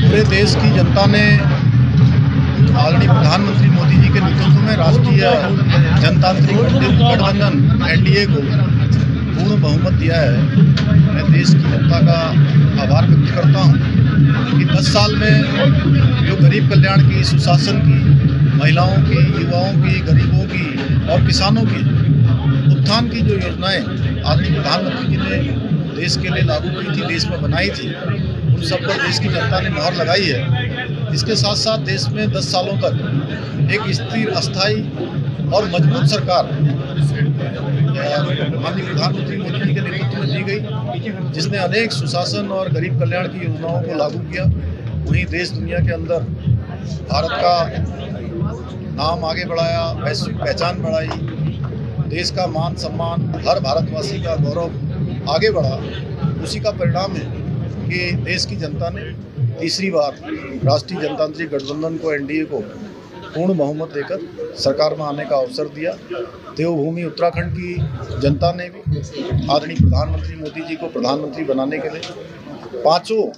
पूरे देश की जनता ने आदरणीय प्रधानमंत्री मोदी जी के नेतृत्व में राष्ट्रीय जनतांत्रिक गठबंधन एनडीए को पूर्ण बहुमत दिया है। मैं देश की जनता का आभार व्यक्त करता हूं कि 10 साल में जो गरीब कल्याण की, सुशासन की, महिलाओं की, युवाओं की, गरीबों की और किसानों की उत्थान की जो योजनाएं आदरणीय प्रधानमंत्री जी ने देश के लिए लागू की थी, देश में बनाई थी, उन सब पर देश की जनता ने मोहर लगाई है। इसके साथ साथ देश में 10 सालों तक एक स्थिर, अस्थायी और मजबूत सरकार माननीय प्रधानमंत्री मोदी जी के नेतृत्व में दी गई, जिसने अनेक सुशासन और गरीब कल्याण की योजनाओं को लागू किया। वहीं देश दुनिया के अंदर भारत का नाम आगे बढ़ाया, वैश्विक पहचान बढ़ाई, देश का मान सम्मान, हर भारतवासी का गौरव आगे बढ़ा। उसी का परिणाम है कि देश की जनता ने तीसरी बार राष्ट्रीय जनतांत्रिक गठबंधन को, एनडीए को पूर्ण बहुमत देकर सरकार में आने का अवसर दिया। देवभूमि उत्तराखंड की जनता ने भी आदरणीय प्रधानमंत्री मोदी जी को प्रधानमंत्री बनाने के लिए 5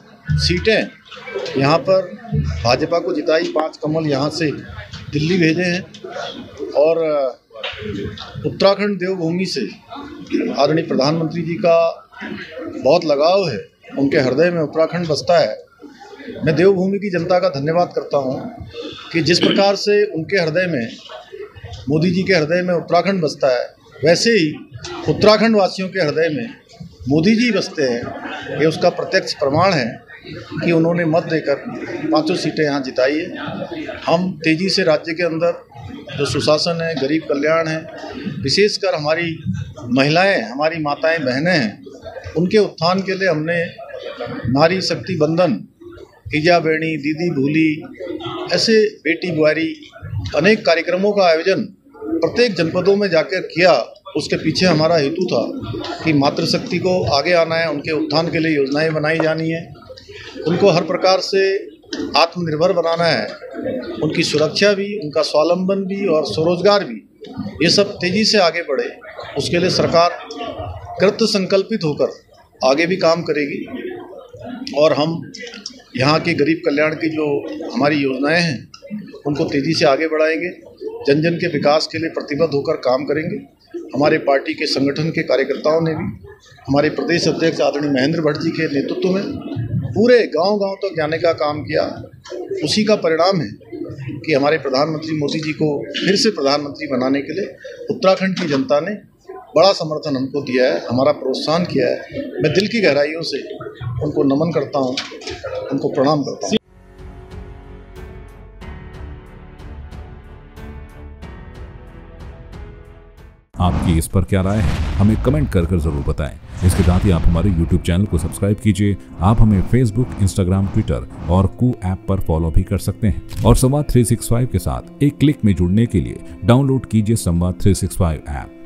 सीटें यहाँ पर भाजपा को जिताई। 5 कमल यहाँ से दिल्ली भेजे हैं और उत्तराखंड देवभूमि से आदरणीय प्रधानमंत्री जी का बहुत लगाव है, उनके हृदय में उत्तराखंड बसता है। मैं देवभूमि की जनता का धन्यवाद करता हूं कि जिस प्रकार से उनके हृदय में, मोदी जी के हृदय में उत्तराखंड बसता है, वैसे ही उत्तराखंड वासियों के हृदय में मोदी जी बसते हैं। ये उसका प्रत्यक्ष प्रमाण है कि उन्होंने मत देकर 5 सीटें यहाँ जिताई है। हम तेज़ी से राज्य के अंदर जो सुशासन है, गरीब कल्याण है, विशेषकर हमारी महिलाएं, हमारी माताएं, बहनें हैं, उनके उत्थान के लिए हमने नारी शक्ति बंधन, ईजा बेणी, दीदी भूली, ऐसे बेटी बुआरी अनेक कार्यक्रमों का आयोजन प्रत्येक जनपदों में जाकर किया। उसके पीछे हमारा हेतु था कि मातृशक्ति को आगे आना है, उनके उत्थान के लिए योजनाएं बनाई जानी है, उनको हर प्रकार से आत्मनिर्भर बनाना है, उनकी सुरक्षा भी, उनका स्वावलंबन भी और स्वरोजगार भी, ये सब तेज़ी से आगे बढ़े। उसके लिए सरकार कृत संकल्पित होकर आगे भी काम करेगी और हम यहाँ के गरीब कल्याण की जो हमारी योजनाएं हैं उनको तेज़ी से आगे बढ़ाएंगे। जन जन के विकास के लिए प्रतिबद्ध होकर काम करेंगे। हमारे पार्टी के संगठन के कार्यकर्ताओं ने भी हमारे प्रदेश अध्यक्ष आदरणीय महेंद्र भट्ट जी के नेतृत्व में पूरे गांव-गांव तक जाने का काम किया। उसी का परिणाम है कि हमारे प्रधानमंत्री मोदी जी को फिर से प्रधानमंत्री बनाने के लिए उत्तराखंड की जनता ने बड़ा समर्थन हमको दिया है, हमारा प्रोत्साहन किया है। मैं दिल की गहराइयों से उनको नमन करता हूँ, उनको प्रणाम करता हूँ। आपकी इस पर क्या राय है, हमें कमेंट कर जरूर बताएं। इसके साथ ही आप हमारे YouTube चैनल को सब्सक्राइब कीजिए। आप हमें Facebook, Instagram, Twitter और कू ऐप पर फॉलो भी कर सकते हैं। और संवाद 365 के साथ एक क्लिक में जुड़ने के लिए डाउनलोड कीजिए संवाद 365 ऐप।